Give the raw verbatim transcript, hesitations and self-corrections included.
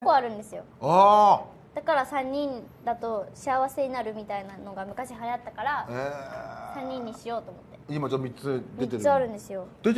個あるんですよ。 あだからさんにんだと幸せになるみたいなのが昔流行ったから、 あ、えさんにんにしようと思って。 ー、今じゃあみっつ出てる。 みっつあるんですよ。